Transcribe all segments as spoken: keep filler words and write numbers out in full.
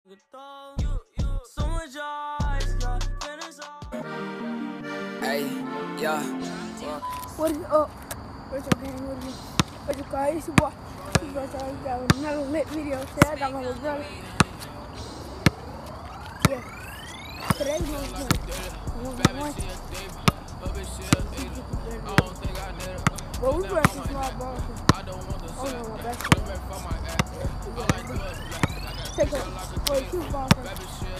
Hey, yeah. What is up? What's up, gang? What is it? What's up, guys? It's your boy. It's your boy, Charlie. Got another lit video today. I got my little brother. Yeah. Today's one one. One Well, we run some small balls. Oh no, my best friend. Take a wait, two balls first.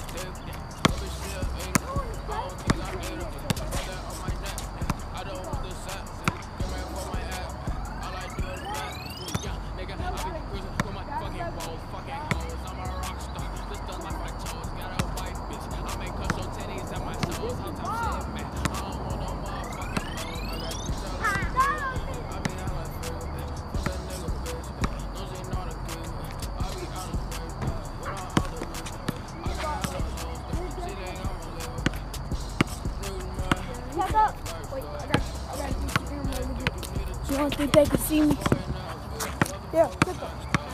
Wait, I got, I got to use the camera a little bit. You don't think they can see me? Yeah, click it.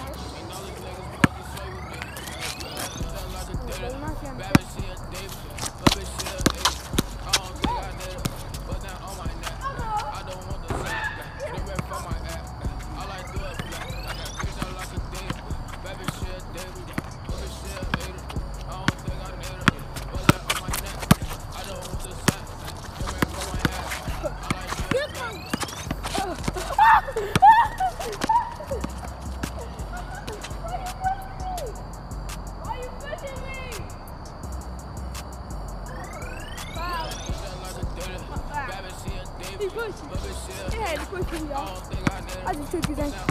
He pushed me. He had to push me, y'all. I just took his ankle.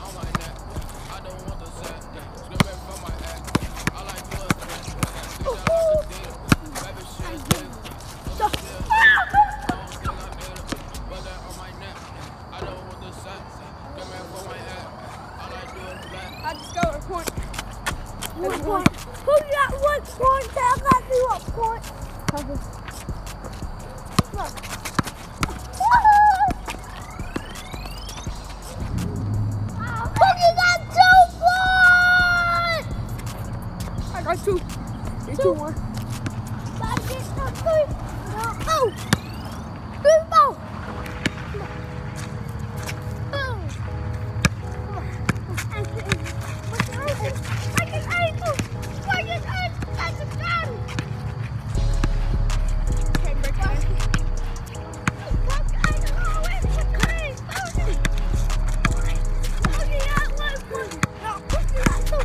I just got a point. One point. Who got one point? I got you a point. Cover. Look. I got two. Three, two, one. Gotta get the three. No. Oh! Three ball. Boom. Break his ankle. Break his ankle. That's a gun. Can't break my ankle. Break the ankle. Oh, wait. Put the leg. Okay. Okay, I want one. No, put the ankle.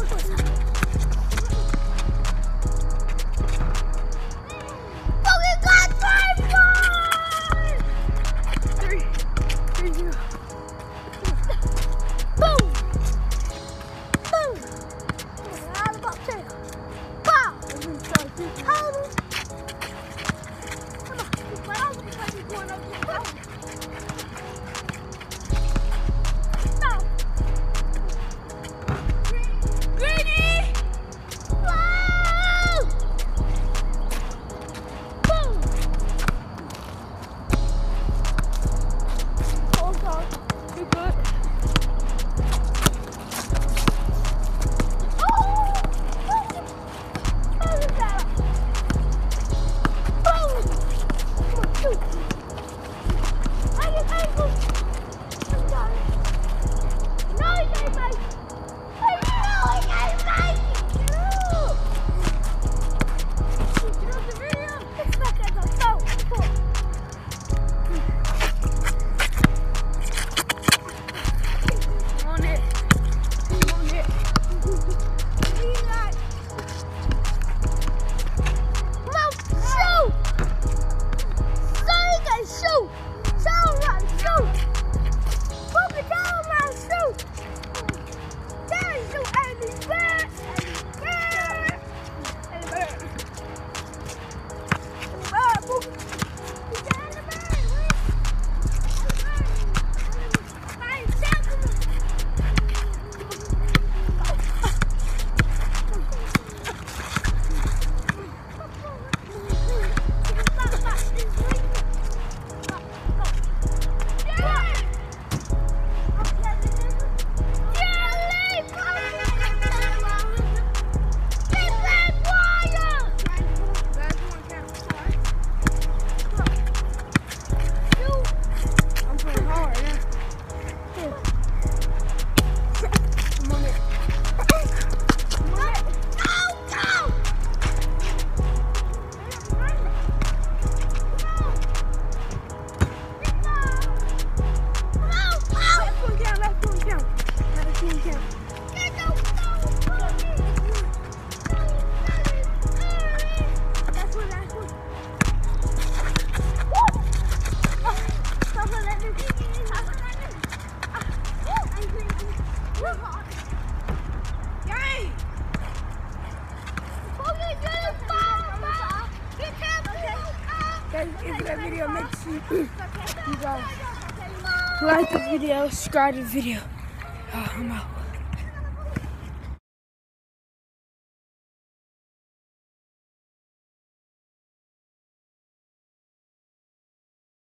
guys into that video. Make sure you guys like this video, subscribe to the video. Oh, I'm out.